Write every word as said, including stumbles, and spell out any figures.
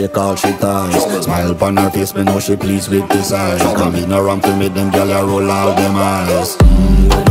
Take all she ties. Smile upon her face, me know she pleased with this eyes. Come in around to make them gyal a roll out them eyes. Mm.